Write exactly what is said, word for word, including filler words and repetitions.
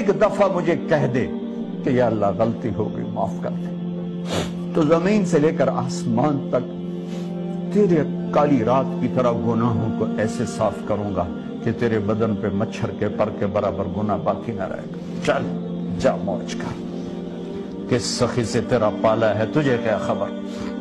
एक दफा मुझे कह दे कि या अल्लाह गलती हो गई, माफ कर दे, तो जमीन से लेकर आसमान तक तेरे काली रात की तरह गुनाहों को ऐसे साफ करूंगा कि तेरे बदन पे मच्छर के पर के बराबर गुनाह बाकी न रहेगा। चल जा मौज कर, किस सखी से तेरा पाला है तुझे क्या खबर।